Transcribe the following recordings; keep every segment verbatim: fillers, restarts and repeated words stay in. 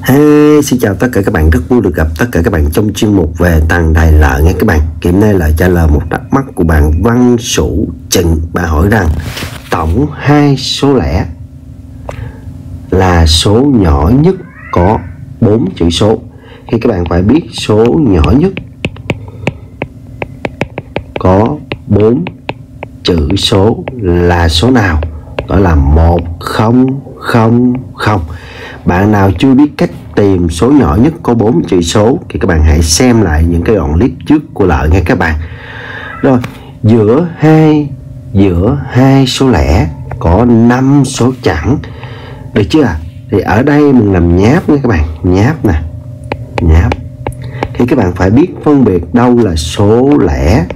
Hey, xin chào tất cả các bạn, rất vui được gặp tất cả các bạn trong chuyên mục về tàng đài lợi nha các bạn. Hôm nay là trả lời một thắc mắc của bạn Văn Sủ Trịnh. Bạn hỏi rằng tổng hai số lẻ là số nhỏ nhất có bốn chữ số. Thì các bạn phải biết số nhỏ nhất có bốn chữ số là số nào. Đó là một không không không. Bạn nào chưa biết cách tìm số nhỏ nhất có bốn chữ số thì các bạn hãy xem lại những cái đoạn clip trước của Lợi nha các bạn. Rồi, giữa hai giữa hai số lẻ có năm số chẵn, được chưa? Thì ở đây mình làm nháp nha các bạn, nháp nè, nháp. Thì các bạn phải biết phân biệt đâu là số lẻ.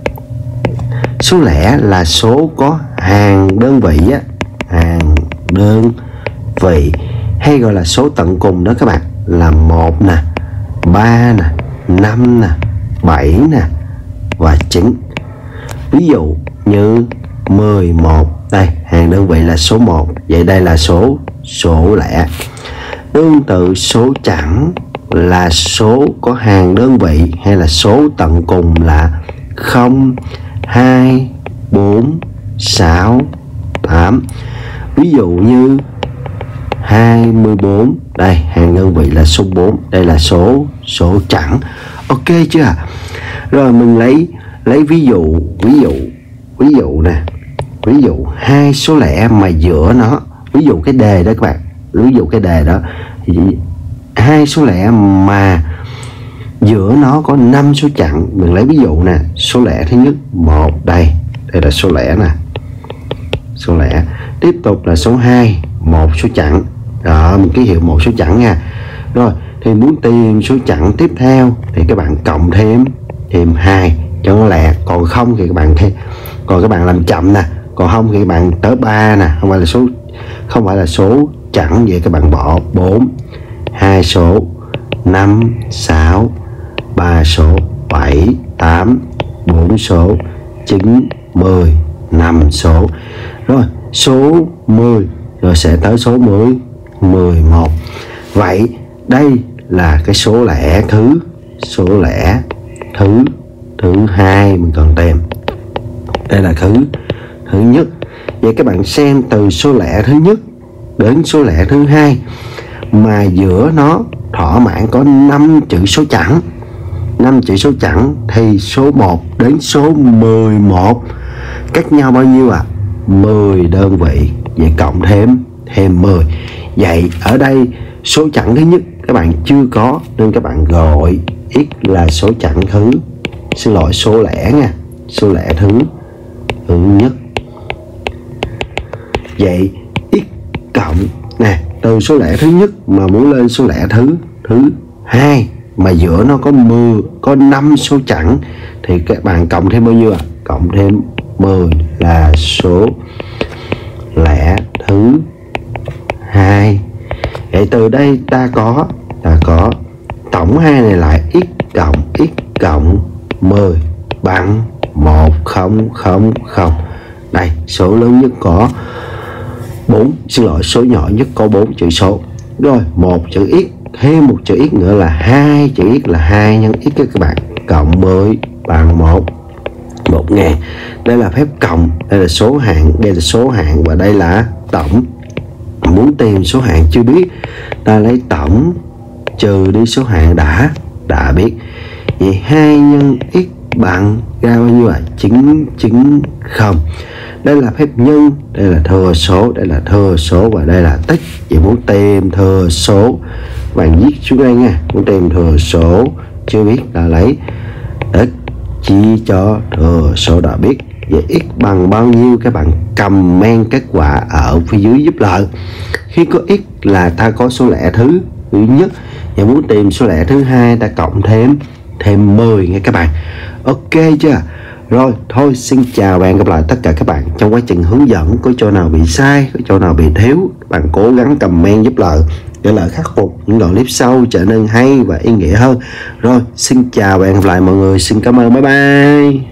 Số lẻ là số có hàng đơn vị á, hàng đơn vị, hay gọi là số tận cùng đó các bạn, là một nè, ba nè, năm nè, bảy nè và chín. Ví dụ như mười một, đây hàng đơn vị là số một, vậy đây là số số lẻ. Tương tự số chẵn là số có hàng đơn vị hay là số tận cùng là không, hai, bốn, sáu, tám. Ví dụ như hai mươi bốn, đây hàng đơn vị là số bốn, đây là số số chẵn. Ok chưa? Rồi mình lấy lấy ví dụ ví dụ ví dụ nè, ví dụ hai số lẻ mà giữa nó, ví dụ cái đề đó các bạn, ví dụ cái đề đó, thì hai số lẻ mà giữa nó có năm số chẵn. Mình lấy ví dụ nè, số lẻ thứ nhất một, đây đây là số lẻ nè, số lẻ. Tiếp tục là số hai, một số chẵn. Đó, mình ký hiệu một số chẵn nha. Rồi, thì muốn tìm số chẵn tiếp theo thì các bạn cộng thêm thêm hai cho nó lẹ. Còn không thì các bạn thêm, còn các bạn làm chậm nè, còn không thì các bạn tới ba nè, không phải là số không phải là số chẵn, vậy các bạn bỏ bốn, hai số, năm, sáu, ba số, bảy, tám, bốn số, chín, mười, năm số. Rồi, số mười, rồi sẽ tới số mười, mười một. Vậy đây là cái số lẻ thứ số lẻ thứ thứ hai mình cần tìm. Đây là thứ thứ nhất. Vậy các bạn xem từ số lẻ thứ nhất đến số lẻ thứ hai mà giữa nó thỏa mãn có năm chữ số chẵn. năm chữ số chẵn thì số một đến số mười một cách nhau bao nhiêu ạ? À? mười đơn vị. Vậy cộng thêm thêm mười. Vậy ở đây số chẵn thứ nhất các bạn chưa có nên các bạn gọi x là số chẵn thứ, xin lỗi số lẻ nha, số lẻ thứ thứ nhất. Vậy x cộng nè, từ số lẻ thứ nhất mà muốn lên số lẻ thứ thứ hai mà giữa nó có mười có năm số chẵn thì các bạn cộng thêm bao nhiêu ạ? À? Cộng thêm mười là số lẻ thứ hai. Vậy từ đây ta có ta có tổng hai này lại x cộng x cộng mười bằng một không không không. Đây, số lớn nhất có bốn, xin lỗi, số nhỏ nhất có bốn chữ số. Rồi, một chữ x thêm một chữ x nữa là hai chữ x là hai nhân x các bạn, cộng mười bằng một, một ngàn. Đây là phép cộng, đây là số hạng, đây là số hạng và đây là tổng. Muốn tìm số hạng chưa biết, ta lấy tổng trừ đi số hạng đã đã biết. Vậy hai nhân x bằng ra bao nhiêu ạ? À? chín chín không. Đây là phép nhân, đây là thừa số, đây là thừa số và đây là tích. Vậy muốn tìm thừa số bạn viết xuống đây nha. Muốn tìm thừa số chưa biết là lấy tích chia cho thừa số đã biết. Vậy x bằng bao nhiêu các bạn comment kết quả ở phía dưới giúp Lợi. Khi có x là ta có số lẻ thứ thứ nhất. Và muốn tìm số lẻ thứ hai ta cộng thêm thêm mười nha các bạn. Ok chưa? Rồi thôi, xin chào và hẹn gặp lại tất cả các bạn trong quá trình hướng dẫn. Có chỗ nào bị sai, có chỗ nào bị thiếu, các bạn cố gắng comment giúp Lợi để Lợi khắc phục những đoạn clip sau trở nên hay và ý nghĩa hơn. Rồi xin chào và hẹn gặp lại mọi người. Xin cảm ơn, bye bye.